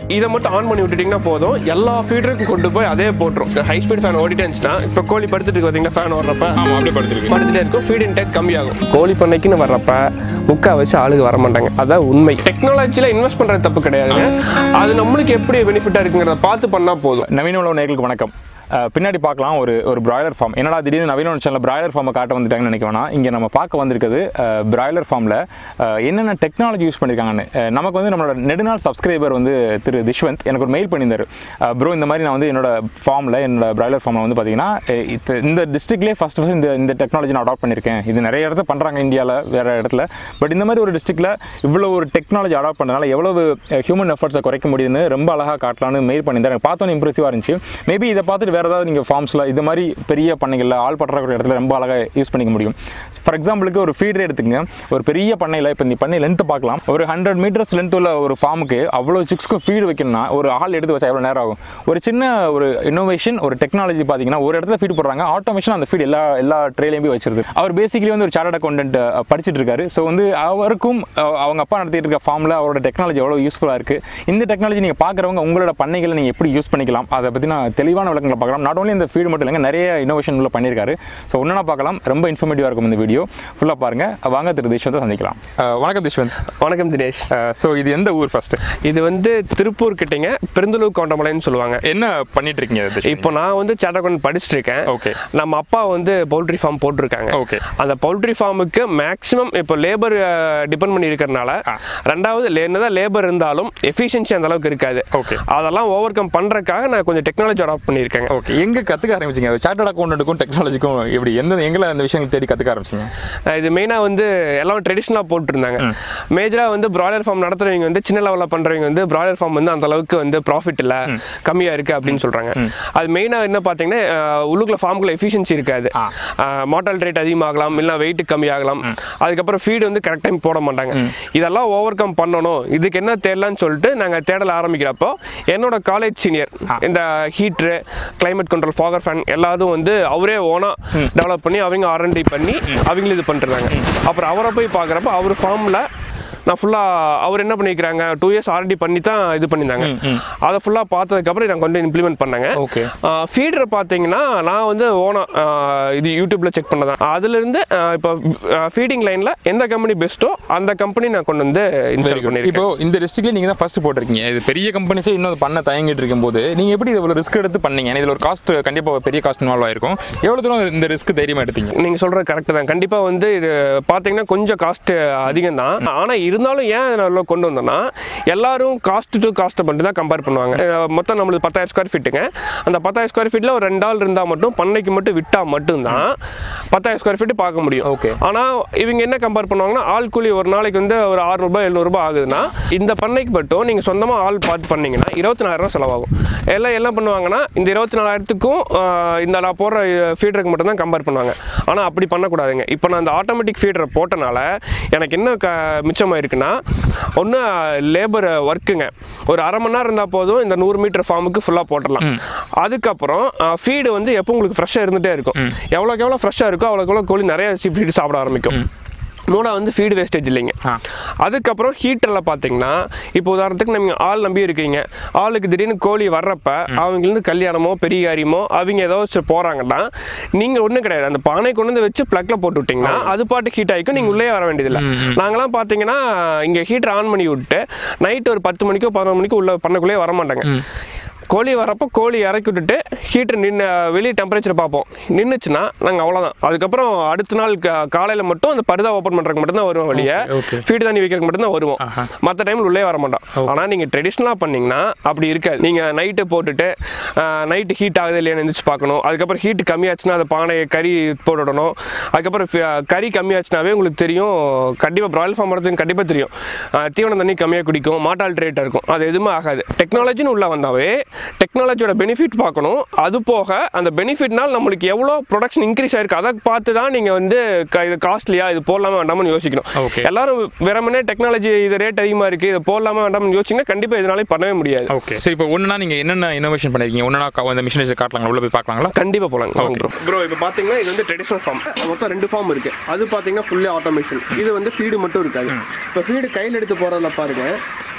இதை மட்டும் ஆன் பண்ணி விட்டுட்டீங்கன்னா போதும், எல்லா ஃபீடருக்கும் கொண்டு போய் அதே போட்டுரும். ஹை ஸ்பீட் ஃபேன் ஓடிட்டேன்னுச்சுன்னா இப்போ கோழி படுத்துட்டு இருக்கு பார்த்தீங்கன்னா, ஃபேன் வர்றப்ப அப்படியே படுத்துட்டே இருக்கும், ஃபீட் இன்டேக் கம்மியாகும். கோழி பண்ணைக்குன்னு வர்றப்ப முக்கால்வாசி ஆளுங்க வர மாட்டாங்க. அதான் உண்மை. டெக்னாலஜியில் இன்வெஸ்ட் பண்ணுறது தப்பு கிடையாதுங்க, அது நம்மளுக்கு எப்படி பெனிஃபிட்டாக இருக்குங்கிறத பார்த்து பண்ணால் போதும். நவீன உலக நேயர்களுக்கு வணக்கம். பின்னாடி பார்க்கலாம் ஒரு பிராய்லர் ஃபார்ம். என்னடா திடீர்னு நவீன சேனல் பிராய்லர் ஃபார்மை காட்ட வந்துட்டாங்கன்னு நினைக்க வேணாம். இங்கே நம்ம பார்க்க வந்திருக்கிறது பிராய்லர் ஃபார்மில் என்னென்ன டெக்னாலஜி யூஸ் பண்ணியிருக்காங்கன்னு. நமக்கு வந்து நம்மளோட நெடுநாள் சப்ஸ்கிரைபர் வந்து திரு திஷ்வந்த் எனக்கு ஒரு மெயில் பண்ணியிருந்தார். ப்ரோ, இந்த மாதிரி நான் வந்து என்னோட பிராய்லர் ஃபார்மில் வந்து பார்த்தீங்கன்னா இந்த டிஸ்ட்ரிக்ட்லேயே ஃபஸ்ட் இந்த டெக்னாலஜி நான் அடாப்ட் பண்ணியிருக்கேன். இது நிறைய இடத்துல பண்ணுறாங்க இந்தியாவில் வேறு இடத்துல. பட் இந்த மாதிரி ஒரு டிஸ்ட்ரிக்டில் இவ்வளோ ஒரு டெக்னாலஜி அடாப்ட் பண்ணுறதுனால எவ்வளவு ஹியூமன் எஃபர்ட்ஸை குறைக்க முடியுதுன்னு ரொம்ப அழகாக காட்டலான்னு மெயில் பண்ணியிருந்தார். எனக்கு பார்த்தோன்னே இம்ப்ரெசிவாக இருந்துச்சு. மேபி இதை பார்த்துட்டு ஏதாவது நீங்கள் ஃபார்ம்ஸில் இது மாதிரி பெரிய பண்ணைகளில் ஆள் பற்றாக்குறை இடத்துல ரொம்ப அழகாக யூஸ் பண்ணிக்க முடியும். ஃபார் எக்ஸாம்பிளுக்கு ஒரு ஃபீடர் எடுத்துங்க. ஒரு பெரிய பண்ணையில் இப்போ நீ பண்ணை லென்த்து பார்க்கலாம். ஒரு 100 மீட்டர்ஸ் லென்த் உள்ள ஒரு ஃபார்முக்கு அவ்வளோ சிக்ஸ்க்கு ஃபீடு வைக்கணும்னா ஒரு ஆள் எடுத்து வச்சா எவ்வளோ நேரம் ஆகும்? ஒரு சின்ன ஒரு இன்னோவேஷன், ஒரு டெக்னாலஜி பார்த்தீங்கன்னா ஒரு இடத்துல ஃபீட் போடுறாங்க, ஆட்டோமேஷன் அந்த ஃபீட் எல்லா ட்ரேலையும் போய் வச்சிருது. அவர் பேசிக்கலி வந்து ஒரு சார்ட்டர்ட் அக்கௌண்டன்ட் படிச்சுட்டு இருக்காரு. ஸோ வந்து அவருக்கும் அவங்க அப்பா நடத்திட்டு இருக்க ஃபார்மில் அவரோட டெக்னாலஜி எவ்வளோ யூஸ்ஃபுல்லாக இருக்குது. இந்த டெக்னாலஜி நீங்கள் பார்க்குறவங்க உங்களோட பண்ணைகளை நீங்கள் எப்படி யூஸ் பண்ணிக்கலாம் அதை பற்றி நான் தெளிவான விளக்கங்களை பார்க்கலாம். நாட் ஓன்லி இந்த ஃபீடு மட்டும் இல்லைங்க, நிறைய இன்னோவேஷன் உள்ள பண்ணியிருக்காரு. ஸோ ஒன்றா பார்க்கலாம். ரொம்ப இன்ஃபர்மேட்டிவாக இருக்கும் இந்த வீடியோ. ஃபுல்லாக பாருங்கள். வாங்க திரு திஷ்வந்தை சந்திக்கலாம். வணக்கம் திஷ்வந்த். வணக்கம் தினேஷ். ஸோ இது எந்த ஊர் ஃபர்ஸ்ட்? இது வந்து திருப்பூர் கிட்டங்க, பெருந்தலூர் கவுண்டமலைன்னு சொல்லுவாங்க. என்ன பண்ணிட்டு இருக்கீங்க? இப்போ நான் வந்து சார்ட்டர்ட் அக்கௌண்டன்ட் படிச்சுட்டு இருக்கேன். ஓகே. நம்ம அப்பா வந்து பவுல்ட்ரி ஃபார்ம் போட்டிருக்காங்க. ஓகே. அந்த பவுல்ட்ரி ஃபார்முக்கு மேக்ஸிமம் இப்போ லேபர் டிபெண்ட் பண்ணி இருக்கிறதுனால, ரெண்டாவது என்னதான் லேபர் இருந்தாலும் எஃபிஷியன்சி அந்த அளவுக்கு இருக்காது. ஓகே. அதெல்லாம் ஓவர் கம் பண்ணுறதுக்காக நான் கொஞ்சம் டெக்னாலஜி அடாப்ட் பண்ணியிருக்கேன். ஓகே. எங்கே கற்றுக்க ஆரம்பிச்சிங்க? சார்ட்டர்ட் அக்கௌண்டன்ட்டுக்கும் டெக்னாலஜிக்கும் எப்படி எங்களை அந்த விஷயங்கள் தேடி கற்றுக்க ஆரம்பிச்சிங்க? இது மெயினாக வந்து எல்லாம் ட்ரெடிஷ்னலாக போட்டுருந்தாங்க. மேஜராக வந்து பிராய்லர் ஃபார்ம் நடத்துறவங்க வந்து சின்ன லெவலில் பண்ணுறவங்க வந்து பிராய்லர் ஃபார்ம் வந்து அந்த அளவுக்கு வந்து ப்ராஃபிட் இல்லை, கம்மியாக இருக்குது அப்படின்னு சொல்கிறாங்க. அது மெயினாக என்ன பார்த்தீங்கன்னா, உள்ளுக்குள்ள ஃபார்முக்குள்ள எஃபிஷியன்சி இருக்காது, மார்டாலிட்டி ரேட் அதிகமாகலாம், இல்லை வெயிட் கம்மியாகலாம், அதுக்கப்புறம் ஃபீடு வந்து கரெக்ட் டைம் போட மாட்டாங்க. இதெல்லாம் ஓவர் கம் பண்ணணும், இதுக்கு என்ன தேடலான்னு சொல்லிட்டு நாங்கள் தேடல ஆரம்பிக்கிறப்போ என்னோட காலேஜ் சீனியர் இந்த heater, climate control, fogger fan எல்லாரும் வந்து அவரே ஓனா டெவலப் பண்ணி அவங்க R&D பண்ணி அவங்களும் இது பண்ணிருந்தாங்க. அப்புறம் அவரை போய் பார்க்குறப்ப அவர் ஃபார்மில் நான் ஃபுல்லாக அவர் என்ன பண்ணிக்கிறாங்க 2 years R&D பண்ணி தான் இது பண்ணியிருந்தாங்க. அதை ஃபுல்லாக பார்த்ததுக்கப்புறம் நான் கொண்டு இம்ப்ளிமெண்ட் பண்ணேங்க. ஓகே. ஃபீடரை பார்த்தீங்கன்னா நான் வந்து ஓனா இது யூடியூப்பில் செக் பண்ணதான். அதுலேருந்து இப்போ ஃபீடிங் லைனில் எந்த கம்பெனி பெஸ்ட்டோ அந்த கம்பெனி நான் கொண்டு வந்து இன்ஸ்டால் பண்ணியிருக்கேன். இப்போ இந்த டிஸ்ட்ரிக்ட்ல நீங்கள் தான் ஃபர்ஸ்ட் போட்டிருக்கீங்க. இது பெரிய கம்பெனிஸே இன்னும் பண்ண தயங்கிட்டு இருக்கும்போது நீங்கள் எப்படி இவ்வளோ ரிஸ்க் எடுத்து பண்ணீங்க? இதில் ஒரு காஸ்ட் கண்டிப்பாக பெரிய காஸ்ட் இன்வால்வ் ஆயிருக்கும். எவ்வளோ தூரம் இந்த ரிஸ்க் தைரியமாக எடுத்தீங்க? நீங்கள் சொல்கிறது கரெக்டு தான். கண்டிப்பாக வந்து இது பார்த்தீங்கன்னா கொஞ்சம் காஸ்ட் அதிகம் தான். ஆனால் இருந்தாலும் ஏன் நல்லா கொண்டு வந்தோம்னா, எல்லாரும் காஸ்ட் டு காஸ்ட்டை மட்டும் தான் கம்பேர் பண்ணுவாங்க. மொத்தம் நம்மளுக்கு 10,000 ஸ்கொயர் ஃபீட்டுங்க. அந்த 10,000 ஸ்கொயர் ஃபீட்டில் ஒரு 2 ஆள் இருந்தால் மட்டும் பண்ணைக்கு மட்டும் விட்டால் மட்டும்தான் 10,000 ஸ்கொயர் ஃபீட்டு பார்க்க முடியும். ஓகே. ஆனால் இவங்க என்ன கம்பேர் பண்ணுவாங்கன்னா, ஆள் கூலி ஒரு நாளைக்கு வந்து ஒரு 600 700 ஆகுதுன்னா, இந்த பண்ணைக்கு மட்டும் நீங்கள் சொந்தமாக ஆள் பார்த்து பண்ணிங்கன்னா 24,000 செலவாகும். எல்லாம் என்ன பண்ணுவாங்கன்னா, இந்த 24,000க்கும் இந்த நான் போடுற ஃபீடருக்கு மட்டும் தான் கம்பேர் பண்ணுவாங்க. ஆனால் அப்படி பண்ணக்கூடாதுங்க. இப்போ நான் இந்த ஆட்டோமேட்டிக் ஃபீடரை போட்டனால எனக்கு என்ன மிச்சமாயிருக்குன்னா, ஒன்று லேபர் ஒர்க்குங்க. ஒரு அரை மணி நேரம் இருந்தால் போதும் இந்த 100 மீட்டர் ஃபார்முக்கு ஃபுல்லாக போட்டலாம். அதுக்கப்புறம் ஃபீடு வந்து எப்போ உங்களுக்கு ஃப்ரெஷ்ஷாக இருந்துகிட்டே இருக்கும். எவ்வளோக்கு எவ்வளோ ஃப்ரெஷ்ஷாக இருக்கோ அவ்வளோக்கு எவ்வளோ கோழி நிறைய ஃபீடு சாப்பிட ஆரம்பிக்கும். மூணாவது வந்து ஃபீடு வேஸ்டேஜ் இல்லைங்க. அதுக்கப்புறம் ஹீட்டரில் பார்த்தீங்கன்னா, இப்போ உதாரணத்துக்கு நீங்கள் ஆள் நம்பி இருக்கீங்க, ஆளுக்கு திடீர்னு கோழி வர்றப்ப அவங்களுக்கு கல்யாணமோ பெரிய காரியமோ அவங்க ஏதோ போகிறாங்கன்னா நீங்கள் ஒன்றும் கிடையாது, அந்த பானை கொண்டு வந்து வச்சு ப்ளக்கில் போட்டு விட்டிங்கன்னா அது பாட்டு ஹீட் ஆகிக்கும், நீங்கள் உள்ளே வர வேண்டியதில்லை. நாங்களாம் பார்த்தீங்கன்னா இங்கே ஹீட்டர் ஆன் பண்ணி விட்டு நைட்டு ஒரு 10 மணிக்கோ 11 மணிக்கோ உள்ள பண்ணக்குள்ளேயே வர மாட்டாங்க. கோழி வரப்போ கோழி இறக்கி விட்டுட்டு ஹீட்டர் வெளியே டெம்பரேச்சர் பார்ப்போம். நின்றுச்சுன்னா நாங்கள் அவ்வளோதான். அதுக்கப்புறம் அடுத்த நாள் காலையில் மட்டும் அந்த பருதா ஓப்பன் பண்ணுறதுக்கு மட்டும்தான் வருவோம், வெளியே ஃபீடு தண்ணி வைக்கிறதுக்கு மட்டும்தான் வருவோம். மற்ற டைமில் உள்ளே வர மாட்டோம். ஆனால் நீங்கள் ட்ரெடிஷ்னலாக பண்ணிங்கன்னா அப்படி இருக்காது. நீங்கள் நைட்டு போட்டுட்டு நைட்டு ஹீட் ஆகுது இல்லையான்னு எழுந்திரிச்சு பார்க்கணும். அதுக்கப்புறம் ஹீட்டு கம்மியாச்சுன்னா அந்த பானையை கறி போட்டுவிடணும். அதுக்கப்புறம் கறி கம்மியாச்சுனாவே உங்களுக்கு தெரியும், கண்டிப்பாக பிராய்லர் ஃபார்ம் வரதுக்கு கண்டிப்பாக தெரியும், தீவனம் தண்ணி கம்மியாக குடிக்கும், மார்டாலிட்டி ரேட் இருக்கும், அது எதுவுமே ஆகாது. டெக்னாலஜின்னு உள்ள வந்தாவே டெக்னாலஜியோட பெனிஃபிட் பார்க்கணும். அது போக அந்த பெனிஃபிட்னால் நம்மளுக்கு எவ்வளோ ப்ரொடக்ஷன் இன்க்ரீஸ் ஆயிருக்கு அதை பார்த்து தான் நீங்கள் வந்து இது காஸ்ட்லியா இது போடலாமா வேண்டாம்னு யோசிக்கணும். எல்லாரும் வெறுமனே டெக்னாலஜி இது ரேட் அதிகமாக இருக்குது இது போடலாமா வேண்டாம்னு யோசிச்சிங்கன்னா கண்டிப்பாக இதனாலே பண்ணவே முடியாது. ஓகே. சரி, இப்போ ஒன்றுனா நீங்கள் என்னென்ன இனோவேஷன் பண்ணிருக்கீங்க? ஒன்றா அந்த மிஷினரிஸ் காட்டலாங்களா? உள்ள போய் பார்க்கலாங்களா? கண்டிப்பாக போகலாங்க ப்ரோ. இப்போ பார்த்தீங்கன்னா இது வந்து ட்ரெடிஷனல் ஃபார்ம். மொத்தம் 2 ஃபார்ம் இருக்குது. அது பார்த்தீங்கன்னா ஃபுல்லி ஆட்டோமேஷன். இது வந்து ஃபீடு மட்டும் இருக்காது. இப்போ ஃபீடு கையில் எடுத்து போகிறதுல பாருங்கள்,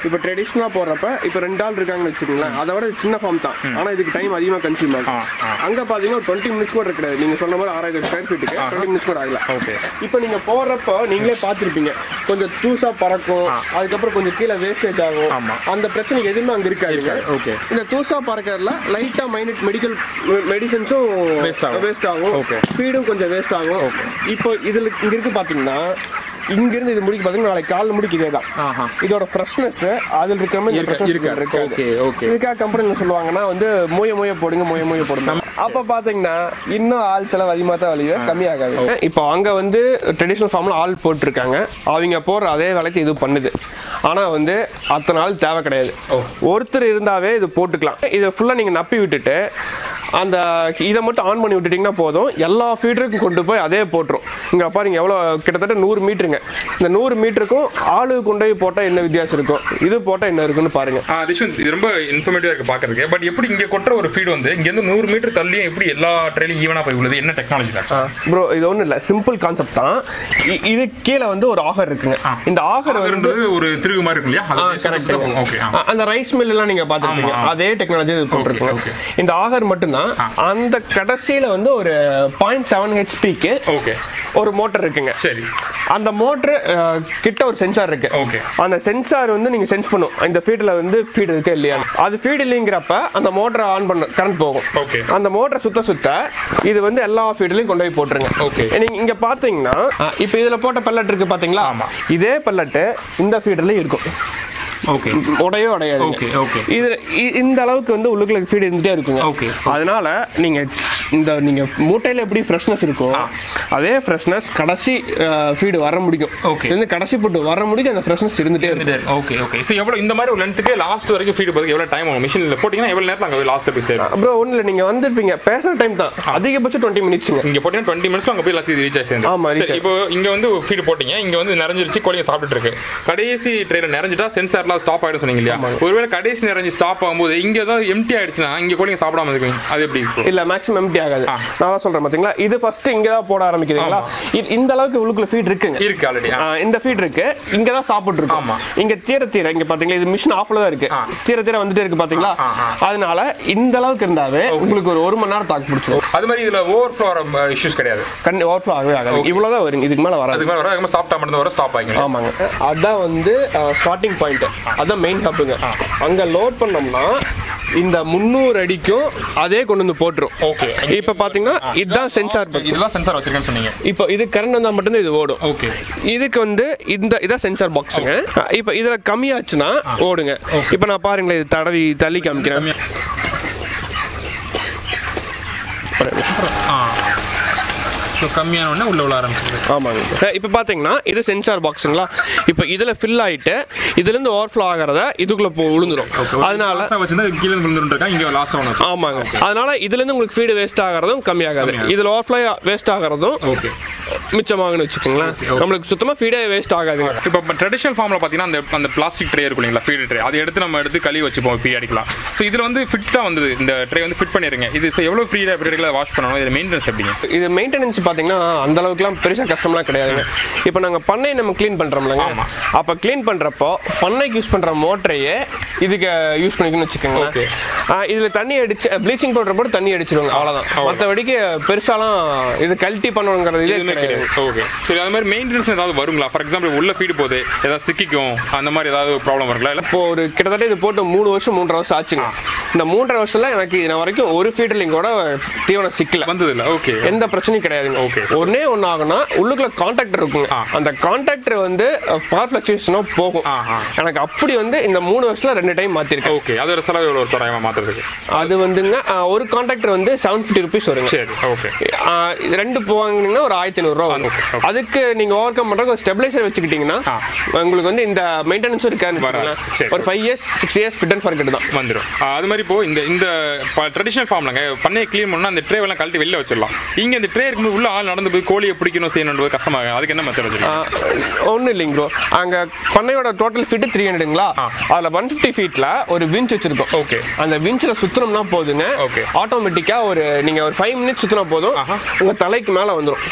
இப்போ ட்ரெடிஷ்னலாக போடுறப்ப இப்போ 2 ஆள் இருக்காங்கன்னு வச்சுக்கோங்களேன், அதை விட சின்ன ஃபார்ம் தான், ஆனால் இதுக்கு டைம் அதிகமாக கன்சியூம் ஆகும். அங்கே பார்த்தீங்கன்னா ஒரு 20 மினிட்ஸ் கூட கிடையாது. நீங்கள் சொன்ன மாதிரி 6000 ஸ்கொயர் ஃபீட்டுக்கு 20 மினிட்ஸ் கூட ஆகல. ஓகே, இப்போ நீங்கள் போடுறப்போ நீங்களே பார்த்துருப்பீங்க, கொஞ்சம் தூசா பறக்கும், அதுக்கப்புறம் கொஞ்சம் கீழே வேஸ்டேஜ் ஆகும். அந்த பிரச்சனை எதுவுமே அங்கே இருக்காதுங்க. ஓகே, இந்த தூசா பறக்கிறதுல லைட்டாக மெடிசன்ஸும் வேஸ்ட் ஆகும், ஃபீடும் கொஞ்சம் வேஸ்ட் ஆகும். இப்போ இதில் இங்கே இருக்கு பார்த்தீங்கன்னா, இங்கிருந்து இது முடிக்க பார்த்தீங்கன்னா நாளைக்கு காலையில் முடிக்க இதே தான். இதோட ஃப்ரெஷ்னஸ் அதில் இருக்கிற மாதிரி இருக்கு. இதுக்காக கம்பெனியில் சொல்லுவாங்கன்னா வந்து மோய போடுங்க. அப்போ பார்த்தீங்கன்னா இன்னும் ஆள் செலவு அதிகமாக தான் வலியும் கம்மியாகாது. இப்போ அங்கே வந்து ட்ரெடிஷ்னல் ஃபார்மில் ஆள் போட்டிருக்காங்க, அவங்க போடுற அதே வேலைக்கு இது பண்ணுது. ஆனால் வந்து அத்தனை நாள் தேவை கிடையாது, ஒருத்தர் இருந்தாவே இது போட்டுக்கலாம். இதை ஃபுல்லாக நீங்கள் நப்பி விட்டுட்டு அந்த இதை மட்டும் ஆன் பண்ணி விட்டுட்டிங்கன்னா போதும், எல்லா ஃபீடருக்கும் கொண்டு போய் அதே போட்டுரும். இங்கே பாருங்க எவ்வளோ, கிட்டத்தட்ட 100 மீட்டருங்க. இந்த 100 மீட்டருக்கும் ஆளு கொண்டு போய் போட்டால் என்ன வித்தியாசம் இருக்கும், இது போட்டால் என்ன இருக்குன்னு பாருங்க. இது ரொம்ப இன்ஃபர்மேட்டிவாக இருக்குது பார்க்குறதுக்கு. பட் எப்படி இங்கே கொட்டுற ஒரு ஃபீடு வந்து இங்கேருந்து 100 மீட்டர் தள்ளியும் எப்படி எல்லா ட்ரெயிலும் ஈவனாக போய் உள்ளது, என்ன டெக்னாலஜி தான் ப்ரோ? இது ஒன்றும் இல்லை, சிம்பிள் கான்செப்ட் தான். இது கீழே வந்து ஒரு ஆகர் இருக்குங்க. இந்த ஆகர் வந்து ஒரு திருகு மாதிரி இருக்கு இல்லையா? கரெக்ட். அந்த ரைஸ் மில் எல்லாம் நீங்கள் பார்த்துருப்பீங்க, அதே டெக்னாலஜி இது போட்டிருக்குங்க. இந்த ஆகர் மட்டும்தான். அந்த கடைசியில வந்து ஒரு 0.7 ஹெச்பிக்கு ஒரு மோட்டர் இருக்குங்க. சரி, அந்த மோட்டர் கிட்ட ஒரு சென்சார் இருக்கு. அந்த சென்சார் வந்து நீங்க சென்ஸ் பண்ணும் இந்த ஃபீட்ல வந்து ஃபீட் இருக்கு இல்லையா. அது ஃபீட் இல்லைங்கிறப்ப அந்த மோட்டரை ஆன் பண்ண கரண்ட் போகும். அந்த மோட்டர் சுத்த இது வந்து எல்லா ஃபீட்லயும் கொண்டு போய் போட்டுருங்க. நீங்க இங்க பாத்தீங்கன்னா இப்போ இதுல போட்ட பெல்லட் இருக்கு பாத்தீங்களா, இதே பெல்லட் இந்த ஃபீட்லயும் இருக்கும். உடையாது. இந்த அளவுக்கு வந்து உள்ளுக்குள்ள ஃபீட் இருந்துட்டே இருக்குங்க. அதனால நீங்க மூட்டையில எப்படி ஃப்ரெஷ்னஸ் இருக்கோ அதே ஃப்ரெஷ்னஸ் கடைசி ஃபீட் வர முடியும். இந்த கடைசி போட்டு வர முடியும் அந்த ஃப்ரெஷ்னஸ் இருந்துட்டே இருக்கு. எவ்வளவு இந்த மாதிரி ஒரு லென்த்துக்கு லாஸ்ட் வரைக்கும் ஃபீட் போறதுக்கு எவ்வளவு டைம் ஆகும்? மிஷின்ல போட்டீங்கன்னா எவ்வளவு நேரத்துல அங்க லாஸ்ட்ல போய் சேரும்? ப்ரோ ஒண்ணும் இல்ல, நீங்க வந்திருப்பீங்க, பேசுற டைம் தான் அதிகபட்சம் 20 மினிட்ஸ்ங்க. இங்க போட்டீங்கன்னா 20 மினிட்ஸ்ல அங்க போய் லாஸ்ட் ரீச் ஆயிடுச்சு. ஆமா, இப்போ இங்க வந்து ஃபீட் போட்டீங்க, இங்க வந்து நிறைஞ்சிருச்சு, கோழிங்க சாப்பிட்டுட்டு இருக்கு. கடைசி ட்ரேல நிறைஞ்சிட்டா சென்சார்ல ஸ்டாப் ஆயிடும் சொன்னீங்க இல்லையா? ஒருவேளை கடைசி நிறைஞ்சு ஸ்டாப் ஆகும்போது இங்க ஏதாவது எம்டி ஆயிடுச்சுன்னா இங்க கோழிங்க சாப்பிடாம இருக்குங்க, அது எப்படி? இல்ல, மேக்ஸிமம் எம்டி ஆகாது. நான் தான் சொல்றேன் பாத்தீங்களா, இது ஃபர்ஸ்ட் இங்க தான் போட ஆரம்பிக்குதுங்களா. இந்த அளவுக்கு உள்ளுக்குள்ள ஃபீட் இருக்குங்க. இருக்கு ஆல்ரெடி. இந்த ஃபீட் இருக்கு, இங்க தான் சாப்பிட்டு இருக்கு. ஆமா, இங்க தீர இங்க பாத்தீங்களா, இது மிஷின் ஆஃப்ல தான் இருக்கு, தீர வந்துட்டே இருக்கு பாத்தீங்களா. அதனால இந்த அளவுக்கு இருந்தாவே உங்களுக்கு ஒரு 1 மணி நேரம் தாக்கு பிடிச்சிடும். அது மாதிரி இதுல ஓவர்ஃப்ளோ இஷ்யூஸ் கிடையாது. ஓவர்ஃப்ளோ ஆகவே ஆகாது. இவ்வளவுதான் வருங்க, இதுக்கு மேல வராது. அதுக்கு மேல வர சாப்பிட்டா மட்டும் வர ஸ்டாப் ஆகிங்க. ஆமாங்க, அதான் வந்து ஸ்டார்டிங் பாயிண்ட், அதான் மெயின் ஹப்புங்க. அங்க லோட் பண்ணோம்னா இந்த 300 அடிக்கும் அதே கொண்டு வந்து போட்டுரும். ஓகே, இப்போ பாத்தீங்கன்னா இதுதான் சென்சார். இதுதான் சென்சார் வச்சிருக்கேன்னு சொன்னீங்க. இப்போ இது கரண்ட் வந்தா மட்டும் இது ஓடும். ஓகே, இதுக்கு வந்து இதான் சென்சார் பாக்ஸுங்க. இப்போ இதுல கம்மியாச்சுன்னா ஓடுங்க. இப்போ நான் பாருங்களேன், இது தள்ளி காமிக்கிறேன். கம்மியான உடனே உள்ள விழ ஆரம்பிச்சிருது. ஆமாங்க, இப்போ பார்த்தீங்கன்னா இது சென்சார் பாக்ஸுங்களா. இப்போ இதில் ஃபில் ஆகிட்டு இதுலேருந்து ஓவர்ஃப்ளோ ஆகிறத இதுக்குள்ளே விழுந்துடும். அதனால கீழே விழுந்துருக்கா இங்கே லாஸ் ஆகும். ஆமாங்க, அதனால இதுலேருந்து உங்களுக்கு ஃபீடு வேஸ்ட் ஆகிறதும் கம்மியாகாது, இதில் ஓவர்ஃப்ளோ வேஸ்ட் ஆகிறதும் மிச்சமாகுன்னு வச்சுக்கோங்களேன். நம்மளுக்கு சுத்தமாக ஃபீடே வேஸ்ட் ஆகாது. இப்போ ட்ரெடிஷனல் ஃபார்மில் பார்த்தீங்கன்னா அந்த பிளாஸ்டிக் ட்ரே இருக்கும் இல்லைங்களா, ஃபீடு ட்ரே, அதை எடுத்து கழுவி வச்சுப்போம், ஃபீ அடிக்கலாம். ஸோ இதில் வந்து ஃபிட்டாக வந்தது, இந்த ட்ரே வந்து ஃபிட் பண்ணிடுங்க. இது எவ்வளோ ஃப்ரீயாக பீரியடில் வாஷ் பண்ணணும், இது மெயின்டெனன்ஸ் எப்படிங்க? இது மெயின்டெனன்ஸ் பார்த்தீங்கன்னா அந்த அளவுக்குலாம் பெருசாக கஷ்டம்லாம் கிடையாதுங்க. இப்போ நாங்கள் பண்ணை நம்ம க்ளீன் பண்ணுறோம்லங்க, அப்போ க்ளீன் பண்ணுறப்போ பண்ணைக்கு யூஸ் பண்ணுற மோட்டரையே இதுக்கு யூஸ் பண்ணிக்கணும்னு வச்சுக்கோங்க. இதில் தண்ணி அடிச்சு ப்ளீச்சிங் பவுடர் போட்டு தண்ணி அடிச்சிருவாங்க, அவ்வளோதான். மற்றபடிக்கு பெருசாலாம் இது கல்ட்டி பண்ணணுங்கிறது இதே கிடையாது. ஓகே, சரி. அது மாதிரி மெயின்டெனன்ஸ் ஏதாவது வருங்களா? ஃபார் எக்ஸாம்பிள் உள்ள ஃபீடு போகுது, ஏதாவது சிக்கிக்கும், அந்த மாதிரி ஏதாவது ப்ராப்ளம் வருங்களா? இல்லை, இப்போ ஒரு கிட்டத்தட்ட இது போட்டு 3 வருஷம் 3.5 வருஷம் ஆச்சுங்க. இந்த 3.5 வருஷத்துல எனக்கு இது வரைக்கும் ஒரு ஃபீடர்லிங் கூட தீவனம் சிக்கல வந்தது இல்லை. ஓகே, எந்த பிரச்சனையும் கிடையாதுங்க. ஓகே, ஒன்னே ஒன்று ஆகுனா உள்ளுக்குள்ள கான்டாக்டர் இருக்குங்க, அந்த கான்டாக்டர் வந்து பவர் ஃபிளக்சுவேஷனும் போகும். எனக்கு அப்படி வந்து இந்த 3 வருஷத்துல 2 டைம் மாத்திருக்கேன். ஓகே, அது ஒரு செலவு எவ்வளோ தராயமா மாத்துறதுக்கு? அது வந்துங்க ஒரு கான்டாக்டர் வந்து 750 rupees வருங்க. சரி, ஓகே. 2 போவாங்கன்னா ஒரு 1500 ரூபா வரும். அதுக்கு நீங்க ஓவர் கம் பண்றதுக்கு ஒரு ஸ்டெபிலைசர் வச்சுக்கிட்டீங்கன்னா உங்களுக்கு வந்து இந்த மெயின்டெனன்ஸ் இருக்கான்னு ஒரு 5 years 6 years fit and forget தான் வந்துடும். அது மாதிரி இப்போ இந்த ட்ரெடிஷனல் ஃபார்ம்லங்க பண்ணையை க்ளீன் பண்ணா அந்த ட்ரே எல்லாம் கழட்டி வெளில வச்சிடலாம். இங்க இந்த ட்ரே இருக்கும்போது உள்ள ஆள் நடந்து போய் கோழியை பிடிக்கணும் செய்யணும் கஷ்டமாக, அதுக்கு என்ன மெத்தட் வச்சிருக்கீங்க? ஒன்றும் இல்லைங்க ப்ரோ, அங்கே பண்ணையோட டோட்டல் ஃபீட்டு 300ங்களா, அதில் 150 ஃபீட்டில் ஒரு விஞ்ச் வச்சிருக்கோம். ஓகே, அந்த விஞ்சில் சுற்றணும்னா போதுங்க. ஓகே, ஆட்டோமேட்டிக்காக நீங்கள் ஒரு 5 minutes சுற்றினா போதும் உங்கள் தலைக்கு மேலே வந்துடும். இந்த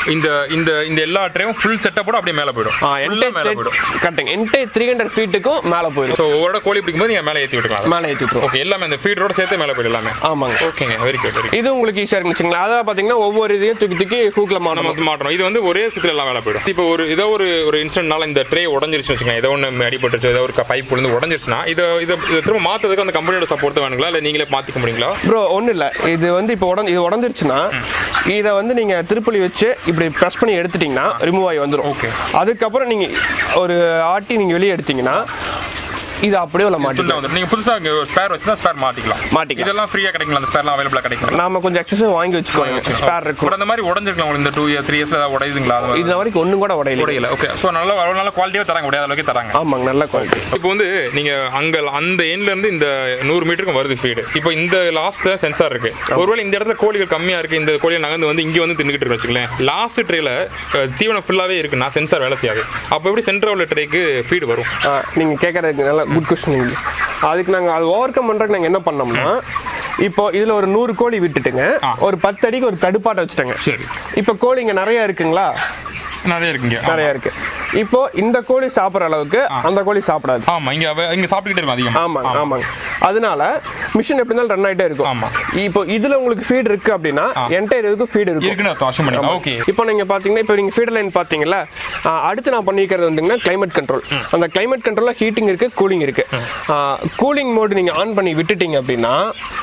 இந்த இந்த எல்லா ட்ரேவும் ஃபுல் செட்டப்போட அப்படியே மேலே போயிடும். கரெக்ட். என்டையர் 300 ஃபீட்டுக்கும் மேலே போயிடும். ஸோ ஒவ்வொரு கோழி பிடிக்கும்போது நீங்கள் மேலே ஏற்றி விட்டுக்கலாம். மேலே ஏற்றி விட்டுரும். ஓகே, எல்லாமே அந்த ஃபீடரோட சேர்த்து மேலே போயிடும் எல்லாமே. ஆமாங்க. ஓகேங்க, வெரி குட். இது உங்களுக்கு ஈஸியாக இருக்குன்னு அதாவது பார்த்தீங்கன்னா ஒவ்வொரு இதையும் தூக்கி ஹூக்கில் மாட்டணும். இது வந்து ஒரே சுற்றில் எல்லாம் மேலே போயிடும். இப்போ ஏதோ ஒரு இன்சிடென்ட்னால இந்த ட்ரே உடஞ்சிருச்சுன்னு வச்சுக்கோங்க, ஏதோ ஒன்று அடிபட்டுருச்சு, ஏதோ ஒரு பைப் விழுந்து உடஞ்சிருச்சுன்னா இதை திரும்ப மாற்றுறதுக்கு அந்த கம்பெனியோட சப்போர்ட் வேணுங்களா, இல்லை நீங்களே மாற்றிக்க முடியுங்களா? ப்ரோ ஒன்றும் இல்லை, இது வந்து இப்போ இது உடஞ்சிருச்சுன்னா இதை வந்து நீங்கள் திருப்பலி வச்சு இப்படி ப்ரெஸ் பண்ணி எடுத்துட்டிங்கன்னா ரிமூவ் ஆகி வந்துடும். ஓகே. அதுக்கப்புறம் நீங்கள் ஒரு ஆட்டி நீங்கள் வெளியே எடுத்தீங்கன்னா இது அப்படியே உள்ள மாட்டிக்கலாம். நீங்கள் புதுசாக ஸ்பேர் வச்சுதான் ஸ்பேர் மாட்டிக்கலாம். இதெல்லாம் ஃப்ரீயாக கிடைக்கும், அந்த ஸ்பேர்லாம் அவைலபிளாக கிடைக்கும். நாம கொஞ்சம் எக்ஸஸ் வாங்கி வச்சுக்கோங்க. ஸ்பேர் இருக்கும். அந்த மாதிரி உடஞ்சிருக்கலாம் உங்களுக்கு இந்த 2 years 3 years ஏதாவது உடையுதுங்களா? இது வரைக்கும் ஒன்றும் கூட உடையல. ஓகே. ஸோ நல்ல குவாலிட்டியாக தராங்க, உடையாத அளவுக்கு தராங்க. ஆமாங்க, நல்ல குவாலிட்டி. இப்போ வந்து நீங்கள் அங்கே அந்த எண்ட்லேருந்து இந்த 100 மீட்டருக்கு வருது ஃபீடு. இப்போ இந்த லாஸ்ட்டில் சென்சார் இருக்குது. ஒருவேளை இந்த இடத்துல கோழிகள் கம்மியாக இருக்குது, இந்த கோழியை நகர்ந்து வந்து இங்கே வந்து தின்னுக்கிட்டு இருக்கு வச்சுக்கலேன், லாஸ்ட் ட்ரேல தீவனம் ஃபுல்லாகவே இருக்குன்னா சென்சார் வேலை செய்யாது. அப்போ எப்படி சென்டர் உள்ள ட்ரேக்கு ஃபீடு வரும்? நீங்கள் கேட்குறதுக்கு நல்ல குட் கொஸ்டின். அதுக்கு நாங்கள் அது ஓவர் கம் பண்ணுறதுக்கு நாங்கள் என்ன பண்ணோம்னா, இப்போ இதில் ஒரு 100 கோழி விட்டுட்டுங்க, ஒரு 10 அடிக்கு ஒரு தடுப்பாட்டை வச்சுட்டேங்க. சரி. இப்போ கோழி இங்கே நிறைய இருக்குங்களா? நிறைய இருக்கு. இப்போ இந்த கோழி சாப்பிட்ற அளவுக்கு அந்த கோழி சாப்பிடாது. இங்க சாப்பிட்டுட்டே இருக்கும் அதிகமா. ஆமாங்க. அதனால மிஷின் எப்படி இருந்தாலும் ரன் ஆகிட்டே இருக்கும். இப்போ இதுல உங்களுக்கு ஃபீட் இருக்கு அப்படின்னா என்டையர் இதுக்கு ஃபீட் இருக்கும். ஓகே. இப்போ நீங்க பாத்தீங்கன்னா இப்போ நீங்க ஃபீட் லைன் பாத்தீங்கல்ல, அடுத்து நான் பண்ணிக்கிறது வந்துங்கன்னா கிளைமேட் கண்ட்ரோல். அந்த கிளைமேட் கண்ட்ரோல்ல ஹீட்டிங் இருக்கு, கூலிங் இருக்கு. கூலிங் மோட் நீங்க ஆன் பண்ணி விட்டுட்டீங்க அப்படின்னா,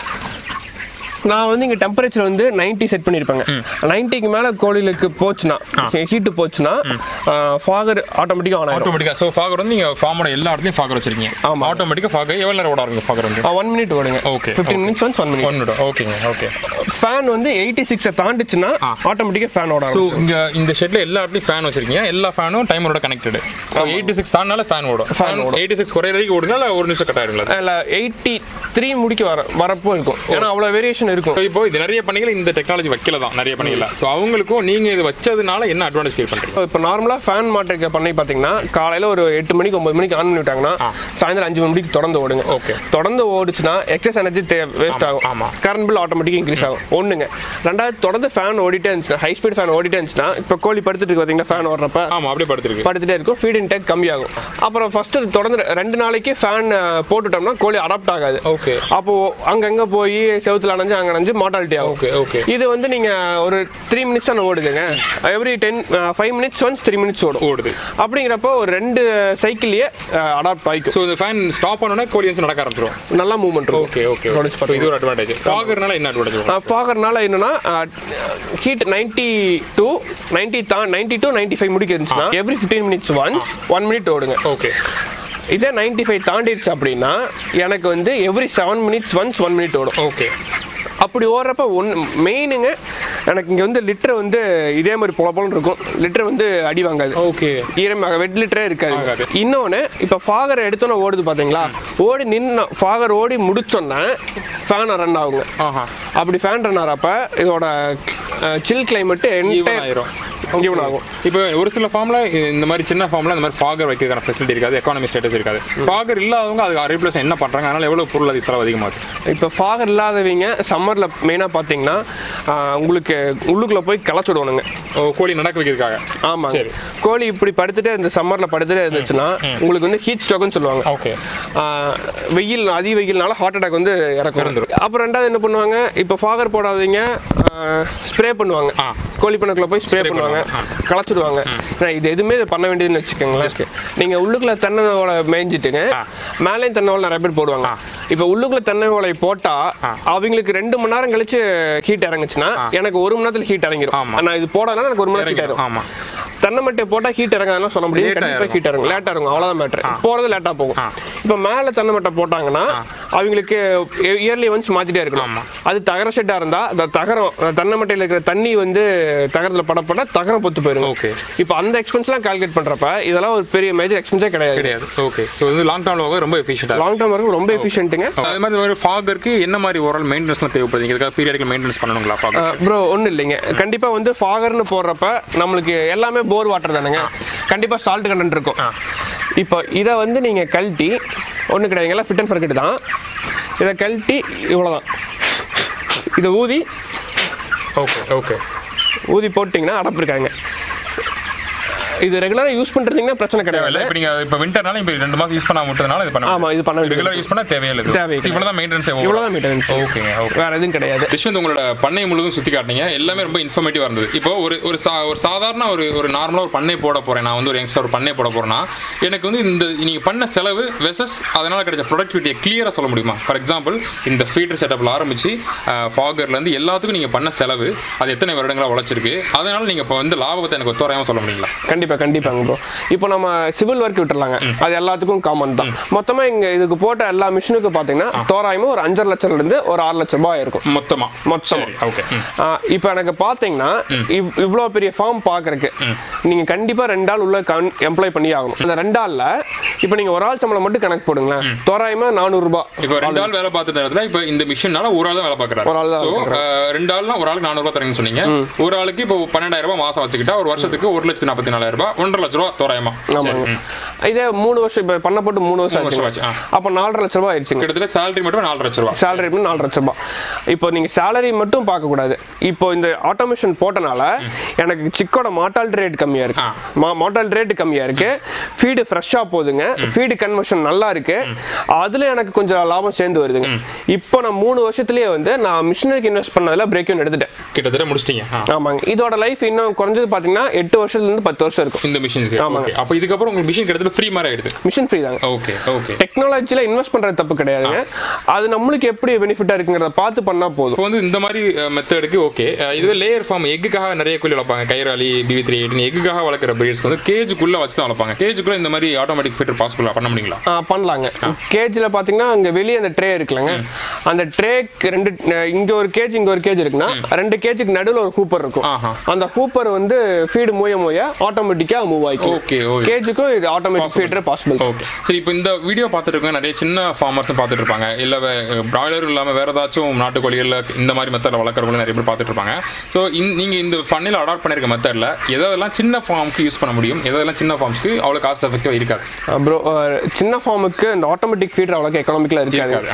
நான் வந்து இங்கே டெம்பரேச்சர் வந்து 90 செட் பண்ணியிருப்பேங்க. 90க்கு மேலே கோழிகளுக்கு போச்சுன்னா, ஹீட்டு போச்சுன்னா ஃபாகர் ஆட்டோமேட்டிக்காக ஆன் ஆகும். ஸோ ஃபாகர் வந்து நீங்கள் ஃபார்மோட எல்லா இடத்துலையும் ஃபாகர் வச்சிருக்கீங்க. ஆமாம், ஆட்டோமேட்டிக்காக ஃபாகர் எவ்வளோ நேரம் ஓட ஆரம்பிக்கும்? ஃபாகர் வந்து 1 minute ஓடுங்க. ஓகே. 15 minutes once 1 minute. ஓகேங்க. ஓகே. ஃபேன் வந்து 86 தாண்டிச்சுன்னா ஆட்டோமேட்டிக்காக ஃபேன் ஓட ஆகும். ஸோ இங்கே இந்த ஷெட்டில் எல்லா இடத்துலையும் ஃபேன் வச்சிருக்கீங்க, எல்லா ஃபேனும் டைமரோட கனெக்டடு. ஸோ 86 தாண்டினால ஃபேன் ஓடும். 86 குறைய வரைக்கும் ஓடுனா இல்லை ஒரு நிமிஷம் கட் ஆகிடுங்களா? இல்லை, 83 முடிக்க வரப்போ இருக்கும். ஏன்னா அவ்வளோ வேரியேஷன் இருக்கும். இப்போ இது நிறைய பண்ணிகள் இந்த டெக்னாலஜி வைக்கல தான் நிறைய பண்ணிக்கல. ஸோ அவங்களுக்கும் நீங்கள் இது வச்சதுனால என்ன அட்வான்டேஜ் ஃபீல் பண்ணுறீங்க? இப்போ நார்மலாக ஃபேன் மாட்டிருக்க பண்ணி பார்த்தீங்கன்னா காலையில் ஒரு 8 மணிக்கு 9 மணிக்கு ஆன் பண்ணி விட்டாங்கன்னா சாயந்தரம் 5 மணிக்கு தொடர்ந்து ஓடுங்க. ஓகே. தொடர்ந்து ஓடிச்சுன்னா எக்ஸஸ் எனர்ஜி வேஸ்ட் ஆகும். ஆமாம். கரண்ட் பில் ஆட்டோமேட்டிக்காக இன்க்ரீஸ் ஆகும். ஒன்றுங்க. ரெண்டாவது, தொடர்ந்து ஃபேன் ஓடிட்டே இருந்துச்சுன்னா, ஹை ஸ்பீட் ஃபேன் ஓடிட்டே இருந்துச்சுன்னா, இப்போ கோழி படுத்துட்டு இருக்கு பார்த்தீங்கன்னா, ஃபேன் ஓடுறப்ப அப்படியே படுத்துட்டே இருக்கும், ஃபீட் இன்டேக் கம்மியாகும். அப்புறம் ஃபர்ஸ்ட் தொடர்ந்து 2 நாளைக்கு ஃபேன் போட்டுட்டோம்னா கோழி அடாப்ட் ஆகாது. ஓகே. அப்போ அங்கங்கே போய் செவுத்துல அணைஞ்சு அங்கே அணைஞ்சு மார்டாலிட்டி ஆகும். ஓகே. இது வந்து நீங்க ஒரு 3 minutes தான் ஓடுதுங்க. எவ்ரி 5 minutes ஒன்ஸ் 3 minutes ஓடுது. அப்படிங்கிறப்போ ஒரு 2 சைக்கிள்லயே அடாப்ட் ஆயிக்கும். ஸோ இந்த ஃபேன் ஸ்டாப் பண்ணோன்னா கோழி வந்து நடக்க ஆரம்பிச்சிடும், நல்லா மூவ்மெண்ட் இருக்கும். ஓகே. இது ஒரு அட்வான்டேஜ். ஃபாகர்னால என்ன அட்வான்டேஜ்? ஃபாகர்னால என்னன்னா ஹீட் 90 to 95 முடிக்க இருந்துச்சுன்னா எவ்ரி 15 minutes ஒன்ஸ் 1 minute ஓடுங்க. ஓகே. இதே 95 தாண்டிடுச்சு அப்படின்னா எனக்கு வந்து எவ்ரி 7 minutes ஒன்ஸ் 1 minute ஓடும். ஓகே. அப்படி ஓடுறப்ப மெயினுங்க, எனக்கு இங்கே வந்து லிட்டர் வந்து இதே மாதிரி பொலன்னு இருக்கும். லிட்டர் வந்து அடி வாங்காது. ஓகே. ஈரமாக வெட் லிட்டரே இருக்காது. இன்னொன்று, இப்போ ஃபாகர் எடுத்தோன்னே ஓடுது பார்த்தீங்களா, ஓடி நின்று ஃபாகர் ஓடி முடிச்சோன்னே ஃபேன் ரன் ஆகுங்க. அப்படி ஃபேன் ரன் ஆகிறப்ப இதோட சில் கிளைமேட்டு ஆயிரும். ஆகும். இப்போ ஒரு சில ஃபார்மில் இந்த மாதிரி சின்ன ஃபார்மில் இந்த மாதிரி ஃபாகர் வைக்கிறதுக்கான ஃபெசிலிட்டி இருக்காது, எக்கானமி ஸ்டேட்டஸ் இருக்காது. ஃபாகர் இல்லாதவங்க அதுக்கு ரீப்ளேஸ் என்ன பண்ணுறாங்க? அதனால் எவ்வளோ பொருள் அது செலவு அதிகமாகுது? இப்போ ஃபாகர் இல்லாதவங்க சம்மரில் மெயினாக பார்த்தீங்கன்னா உங்களுக்கு உள்ளுக்குள்ளே போய் கிளச்சிடுவானுங்க கோழி நடக்க வைக்கிறதுக்காக. ஆமாம். சரி. கோழி இப்படி படுத்துட்டு இந்த சம்மரில் படுத்துட்டே இருந்துச்சுன்னா உங்களுக்கு வந்து ஹீட் ஸ்ட்ரோக்னு சொல்லுவாங்க. ஓகே. வெயில்னால ஹார்ட் அட்டாக் வந்து இறந்துடும். அப்புறம் ரெண்டாவது என்ன பண்ணுவாங்க, இப்போ ஃபாகர் போடாதீங்க, ஸ்ப்ரே பண்ணுவாங்க. கோழி பண்ணக்குள்ளே போய் ஸ்ப்ரே பண்ணுவாங்க, களைச்சிடுவாங்க. இது எதுவுமே பண்ண வேண்டியதுன்னு வச்சுக்கோங்களேன். நீங்கள் உள்ளுக்குள்ள தென்னை ஓலை மேய்ஞ்சிட்டுங்க, மேலேயும் தென்னை ஓலை நிறைய பேர் போடுவாங்க. இப்போ உள்ளுக்குள்ள தென்னை ஓலை போட்டால் அவங்களுக்கு 2 மணி நேரம் கழிச்சு ஹீட் இறங்குச்சுன்னா எனக்கு 1 மணி நேரத்தில் ஹீட் இறங்கிடும். நான் இது போடாதான் எனக்கு 1 மணி நேரம் ஹீட் இறங்கும். தென்னை மட்டை போட்டால் ஹீட் இறங்காதுன்னு சொல்ல முடியும். கண்டிப்பாக ஹீட் இறங்கும், லேட்டாக இருக்கும், அவ்வளோதான் மேட்ரு. போகிறது லேட்டாக போகும். இப்போ மேலே தென்னை மட்டை போட்டாங்கன்னா அவங்களுக்கு இயர்லி ஒன்ஸ் மாற்றிட்டே இருக்கணும். அது தகர ஷெட்டாக இருந்தால் அந்த தகரம் தென்னை மட்டையில் இருக்கிற தண்ணி வந்து தகரத்தில் படப்பட தகரம் பொத்து போயிடும். ஓகே. இப்போ அந்த எக்ஸ்பென்ஸ்லாம் கால்குலேட் பண்ணுறப்ப இதெல்லாம் ஒரு பெரிய மேஜர் எக்ஸ்பென்ஸே கிடையாது. ஓகே. ஸோ இது லாங் டேர்ம் ஒர்க் ரொம்ப எஃபிஷியன்ட். லாங் டேர்ம் ஒர்க் ரொம்ப எஃபிஷியன்ட்டுங்க. அது மாதிரி ஃபாகருக்கு என்ன மாதிரி ஓவரால் மெயின்டெனன்ஸ்லாம் தேவைப்படுது? இதுக்காக பீரியடிக்கல் மெயின்டெனன்ஸ் பண்ணணுங்களா? ப்ரோ ஒன்றும் இல்லைங்க. கண்டிப்பாக வந்து ஃபாகர்னு போடுறப்ப நம்மளுக்கு எல்லாமே போர் வாட்டர் தானுங்க, கண்டிப்பாக சால்ட் கண்டென்ட் இருக்கும். இப்போ இதை வந்து நீங்கள் கழட்டி ஒன்றும் கிடையாதுங்களா, ஃபிட் அண்ட் ஃபர்கெட் தான். இதை கழட்டி இவ்வளோதான், இதை ஊதி ஓகே ஓகே ஊதி போட்டிங்கன்னா அடப்பு இருக்காங்க. இது ரெகுலரா யூஸ் பண்றீங்கன்னா பிரச்சனை கிடையாது. இப்போ நீங்க இப்போ விண்டர்னால இப்போ 2 மாசம் யூஸ் பண்ணாம விட்டதனால இது பண்ணலாம். ஆமா, இது பண்ண ரெகுலரா யூஸ் பண்ணா தேவையில்லை. இவ்வளவுதான் மெயின்டெனன்ஸ். இவ்வளவுதான் மெயின்டெனன்ஸ். ஓகேங்க. வேற எதுவும் கிடையாது. யஷ்வந்த் உங்களோட பண்ணை முழுவதும் சுத்தி காட்டினீங்க. எல்லாமே ரொம்ப இன்ஃபர்மேட்டிவா இருந்தது. இப்போ ஒரு சாதாரண ஒரு நார்மலா ஒரு பண்ணை போட போறேன், நான் வந்து ஒரு யங்ஸ்டர் ஒரு பண்ணை போட போறேன்னா எனக்கு வந்து இந்த நீங்க பண்ண செலவு வெர்சஸ் அதனால கிடைச்ச ப்ரொடக்டிவிட்டியை கிளியரா சொல்ல முடியுமா? ஃபார் எக்ஸாம்பிள் இந்த ஃபீடர் செட்டப்ல ஆரம்பிச்சு ஃபாகர்ல இருந்து எல்லாத்துக்கும் நீங்க பண்ண செலவு அது எத்தனை வருடங்களா உழைச்சிருக்கு, அதனால நீங்க இப்போ வந்து லாபத்தை எனக்கு தோராயமா சொல்ல முடியுங்களா? கண்டிப்பாங்க ப்ரோ. இப்போ நம்ம சிவில் ஒர்க் விட்டுறலாங்க, அது எல்லாத்துக்கும் காமன் தான். மொத்தமா இங்க இதுக்கு போட்ட எல்லா மிஷினுக்கு பாத்தீங்கன்னா தோராயமா ஒரு 5.5 லட்சம்ல இருந்து ஒரு 6 லட்சம் ரூபாய் இருக்கும் மொத்தமா. ஓகே. இப்போ எனக்கு பாத்தீங்கன்னா இவ்வளோ பெரிய ஃபார்ம் பாக்குறதுக்கு நீங்க கண்டிப்பா 2 ஆள் உள்ள எம்ப்ளாய் பண்ணி ஆகணும். அந்த 2 ஆள்ல இப்போ நீங்க ஒரு ஆள் சம்பளம் மட்டும் கணக்கு போடுங்களேன், தோராயமா 400 ரூபாய். இப்போ 2 ஆள் வேலை பார்த்துட்டு இடத்துல இப்போ இந்த மிஷினால ஒரு ஆள் தான் வேலை பார்க்குறாரு. ஒரு ஆள் தான். 2 ஆள்னா ஒரு ஆளுக்கு 400 ரூபாய் தரீங்கன்னு சொன்னீங்க. ஒரு ஆளுக்கு இப்போ 12,000 ரூபாய் மாசம் வச்சுக்கிட்டா ஒரு வருஷத்துக்கு 1,44,000 ரூபாய், 1.5 லட்சம் ரூபாய் தோராயமா. இதே 3 வருஷம் இப்போ பண்ண போட்டு 3 வருஷம் ஆச்சு, அப்போ 4.5 லட்சம் ரூபாய் ஆயிடுச்சு. கிட்டத்தட்ட சேலரி மட்டும் 4 லட்சம் ரூபாய். சேலரி மட்டும் 4 லட்சம் ரூபாய். இப்போ நீங்க சேலரி மட்டும் பார்க்க கூடாது. இப்போ இந்த ஆட்டோமேஷன் போட்டனால எனக்கு சிக்கோட மார்டாலிட்டி ரேட் கம்மியா இருக்கு. மார்டாலிட்டி ரேட் கம்மியா இருக்கு. ஃபீடு ஃப்ரெஷ்ஷா போகுதுங்க. ஃபீடு கன்வர்ஷன் நல்லா இருக்கு. அதுல எனக்கு கொஞ்சம் லாபம் சேர்ந்து வருதுங்க. இப்போ நான் 3 வருஷத்துலயே வந்து நான் மிஷினரிக்கு இன்வெஸ்ட் பண்ணதுல பிரேக் ஈவன் எடுத்துட்டேன். கிட்டத்தட்ட முடிச்சிட்டீங்க. ஆமாங்க. இதோட லைஃப் இன்னும் குறைஞ்சது பாத்தீங்கன்னா 8 வருஷத்துல இருந்து 10 வருஷம் இருக்கும் இந்த மிஷினுக்கு. ஆமாங்க. அப்போ இதுக்கப்புறம் உங்களுக்கு மிஷின் கிட்டத்தட்ட ஃப்ரீ மாதிரி ஆயிடுது. மிஷின் ஃப்ரீ தாங்க. ஓகே. டெக்னாலஜில இன்வெஸ்ட் பண்றது தப்பு கிடையாதுங்க. அது நம்மளுக்கு எப்படி பெனிஃபிட்டா இருக்குங்கிறத பார்த்து பண்ணா போதும். இப்போ வந்து இந்த மாதிரி மெத்தடுக்கு ஓகே. இதுவே லேயர் ஃபார்ம் எக்குக்காக நிறைய கோழி வளர்ப்பாங்க. கைராலி, BV3 எக்குக்காக வளர்க்குற பிரீட்ஸ் வந்து கேஜுக்குள்ள வச்சு தான் வளர்ப்பாங்க. கேஜுக்குள்ள இந்த மாதிரி ஆட்டோமேட்டிக் ஃபீடர் பாசிபிளா பண்ண முடியுங்களா? பண்ணலாங்க. கேஜ்ல பாத்தீங்கன்னா அங்க வெளியே அந்த ட்ரே இருக்குல்லங்க, அந்த ட்ரேக்கு 2 இங்க ஒரு கேஜ் இங்க ஒரு கேஜ் இருக்குன்னா 2 கேஜுக்கு நடுவில் ஒரு ஹூப்பர் இருக்கும். அந்த ஹூப்பர் வந்து ஃபீடு மூய ஆட்டோமேட்டிக்கா மூவ் ஆயிக்கும். ஓகே. கேஜுக்கும் இது ஆட்டோமேட்டிக் ஃபீடர் பாசிபிள். ஓகே. சரி, இப்போ இந்த வீடியோ பார்த்துட்டு இருக்க நிறைய சின்ன ஃபார்மர்ஸ் பார்த்துட்டு இருப்பாங்க. இல்ல பிராய்லர் இல்லாம வேற ஏதாச்சும் நாட்டுக்கோழிகள் இந்த மாதிரி மெத்தட்ல வளர்க்குறவங்க நிறைய பேர் பார்த்துட்டு இருப்பாங்க. ஸோ நீங்க இந்த பண்ணையில் அடாப்ட் பண்ணிருக்க மெத்தட்ல எதெல்லாம் சின்ன ஃபார்முக்கு யூஸ் பண்ண முடியும், எதெல்லாம் சின்ன ஃபார்ம்ஸ்க்கு அவ்வளோ காஸ்ட் எஃபெக்டிவா இருக்காது? ப்ரோ, சின்ன ஃபார்முக்கு இந்த ஆட்டோமேட்டிக் ஃபீடர் அவ்வளோக்கு எக்கனாமிக்கலா இருக்காது.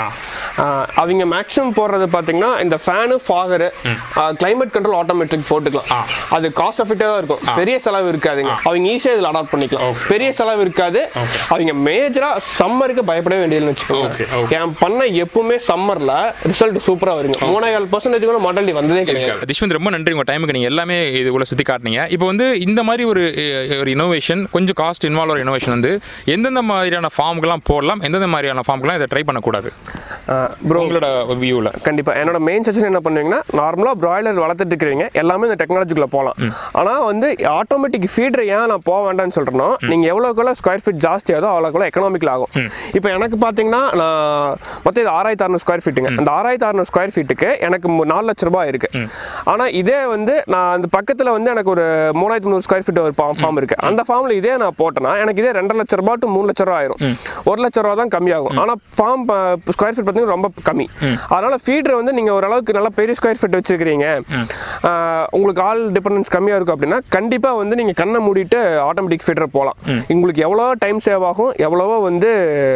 அவங்க மேக்ஸிமம் போடுறது பார்த்தீங்கன்னா இந்த fan, fogger, climate control automatic போட்டுக்கலாம். அது காஸ்ட் எஃபெக்டிவா இருக்கும். பெரிய செலவு இருக்காதுங்க. அவங்க ஈஸியாக இதில் அடாப்ட் பண்ணிக்கலாம். பெரிய செலவு இருக்காது. அவங்க மேஜரா சம்மருக்கு பயப்பட வேண்டியதுன்னு வச்சுக்கோங்க. என் பண்ண எப்பவுமே சம்மர்ல ரிசல்ட் சூப்பரா வருங்க. 3.5% கூட மார்டாலிட்டி வந்ததே கிடையாது. யஷ்வந்த், ரொம்ப நன்றி உங்க டைமுக்கு. நீங்க எல்லாமே இது உள்ள சுத்தி காட்டினீங்க. இப்போ வந்து இந்த மாதிரி ஒரு இனோவேஷன், கொஞ்சம் காஸ்ட் இன்வால்வ் ஆகிற இனோவேஷன் வந்து எந்தெந்த மாதிரியான ஃபார்முக்கெல்லாம் போடலாம், எந்தெந்த மாதிரியான ஃபார்முக்கெல்லாம் இதை ட்ரை பண்ணக்கூடாது ப்ரோ உங்களோட வியூவில்? கண்டிப்பா என்னோட மெயின் சஜஷன் என்ன பண்ணுவீங்கன்னா, நார்மலா பிராய்லர் வளர்த்துட்டு இருக்கிறீங்க எல்லாமே இந்த டெக்னாலஜிக்குள்ள போகலாம். ஆனா வந்து ஆட்டோமேட்டிக் ஃபீடர் ஏன் நான் போக வேண்டாம்னு சொல்றேன்னா, நீங்க எவ்வளோக்குள்ள ஸ்கொயர் ஃபீட் ஜாஸ்தி ஆகுதோ அவ்வளோக்குள்ள எக்கனாமிக்கல் ஆகும். இப்போ எனக்கு பார்த்தீங்கன்னா நான் மொத்தம் இது 6,600 ஸ்கொயர் ஃபீட்டுங்க. அந்த 6,600 ஸ்கொயர் ஃபீட்டுக்கு எனக்கு 4 லட்சம் ரூபாய் இருக்கு. ஆனா இதே வந்து நான் அந்த பக்கத்துல வந்து எனக்கு ஒரு 3,300 ஸ்கொயர் ஃபீட் ஒரு ஃபார்ம் இருக்கு. அந்த ஃபார்ம்ல இதே நான் போட்டேன்னா எனக்கு இதே 2 லட்சம் ரூபாய் டு 3 லட்சம் ரூபாய் ஆயிரும். 1 லட்சம் ரூபாய் தான் கம்மியாகும். ஆனா ஃபார்ம் ஸ்கொயர் ஃபீட் பார்த்தீங்கன்னா ரொம்ப கம்மி. அதனால ஃபீடர் வந்து நீங்க ஓரளவுக்கு நல்லா பெரிய ஸ்கொயர் ஃபீட் வச்சிருக்கீங்க, உங்களுக்கு ஆல் டிபெண்டன்ஸ் கம்மியா இருக்கும் அப்படின்னா கண்டிப்பா வந்து நீங்க கண்ணை மூடிட்டு ஆட்டோமேட்டிக் ஃபீடர் போகலாம். உங்களுக்கு எவ்வளோ டைம் சேவ் ஆகும், எவ்வளவோ வந்து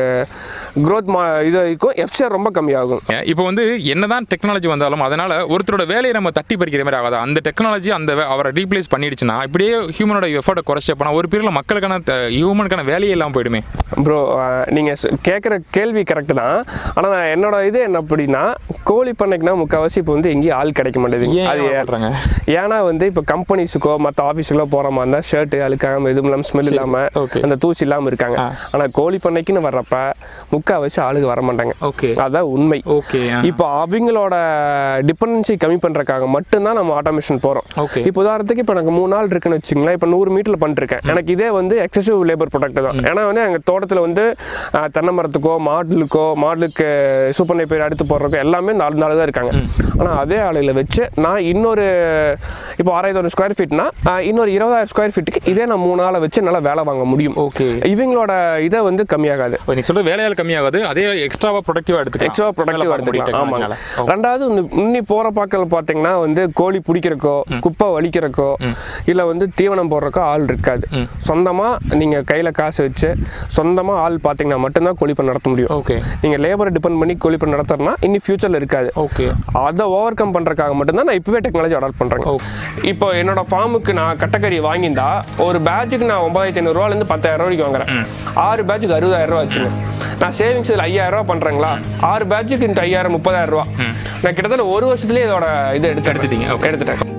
க்ரோத் இது இருக்கும், எஃப்சிஆர் ரொம்ப கம்மியாகும். இப்போ வந்து என்னதான் டெக்னாலஜி வந்தாலும் அதனால ஒருத்தரோட வேலையை நம்ம தட்டி பறிக்கிற மாதிரி ஆகாது. அந்த டெக்னாலஜி அந்த அவரை ரீப்ளேஸ் பண்ணிடுச்சுன்னா இப்படியே ஹியூமனோட எஃபர்ட்டை குறைச்ச போனால் ஒரு பீரியட்ல மக்களுக்கான ஹியூமனுக்கான வேலையே இல்லாமல் போயிடுமே. ப்ரோ, நீங்க கேட்குற கேள்வி கரெக்டு தான். ஆனால் என்னோட இது என்ன அப்படின்னா, கோழி பண்ணைக்குனா முக்கால்வாசி இப்போ வந்து எங்கேயும் ஆள் கிடைக்க மாட்டேங்குது. அது ஏன்னா வந்து இப்போ கம்பெனிஸுக்கோ மற்ற ஆஃபீஸுக்கோ போகிற மாதிரி இருந்தால் ஷர்ட்டு அழுக்காமல் எதுவும் இல்லாமல் ஸ்மெல் இல்லாமல் அந்த தூசி இல்லாமல் இருக்காங்க. ஆனால் கோழி பண்ணைக்குன்னு வர்றப்ப முக்கால்வாசி ஆளுங்க வர மாட்டாங்க. அதான் உண்மை. இப்போ அவங்களோட டிபெண்டன்சி கம்மி பண்ணுறதுக்காக மட்டும்தான் நம்ம ஆட்டோமேஷன் போகிறோம். இப்போ உதாரணத்துக்கு இப்போ எனக்கு 3 நாள் இருக்குன்னு வச்சுங்களேன். இப்போ 100 மீட்டரில் பண்ணிருக்கேன். எனக்கு இதே வந்து எக்ஸசிவ் லேபர் ப்ரொடக்ட் தான். ஏன்னா வந்து எங்கள் தோட்டத்தில் வந்து தென்னை மரத்துக்கோ மாடலுக்கு சூப்பர் நைப்பர் அடுத்து போடுறதுக்கோ எல்லாமே 4 நாள் தான் இருக்காங்க. ஆனால் அதே ஆளுகளை வச்சு நான் இன்னொரு இப்போ 6,000 ஸ்கொயர் ஃபீட்னா இன்னொரு 20,000 ஸ்கொயர் ஃபீட்டுக்கு இதே நான் 3 நாளை வச்சு நல்லா வேலை வாங்க முடியும். இவங்களோட இதை வந்து கம்மியாகாது. நீ சொல்ற வேலையால் கம்மியாகாது, அதே எக்ஸ்ட்ராவா ப்ரொடக்டிவா எடுத்துக்கலாம். ஆமாங்க. ரெண்டாவது இன்னி போற பாக்கள் பார்த்தீங்கன்னா வந்து கோழி பிடிக்கிறக்கோ குப்பை வலிக்கிறக்கோ இல்லை வந்து தீவனம் போடுறக்கோ ஆள் இருக்காது. சொந்தமா நீங்க கையில காசு வச்சு சொந்தமா ஆள் பார்த்தீங்கன்னா மட்டும்தான் கோழி பண்ண நடத்த முடியும். நீங்க லேபரை டிபெண்ட் பண்ணி பண்ணி கோழி பண்ண நடத்துறேன்னா இன்னும் ஃபியூச்சரில் இருக்காது. ஓகே. அதை ஓவர் கம் பண்ணுறதுக்காக மட்டும்தான் நான் இப்போவே டெக்னாலஜி அடாப்ட் பண்ணுறேன். இப்போ என்னோட ஃபார்முக்கு நான் கட்டக்கறி வாங்கியிருந்தா ஒரு பேட்சுக்கு நான் 9,500 10,000 ரூபாய்க்கு வாங்குறேன். 6 பேட்சுக்கு 60,000 ரூபா வச்சுங்க. நான் சேவிங்ஸ் இதில் 5,000 ரூபா பண்ணுறேங்களா, 6 பேட்சுக்கு 5,000 30,000 ரூபா. நான் கிட்டத்தட்ட ஒரு வருஷத்துலேயே இதோட இதை எடுத்துட்டேன்.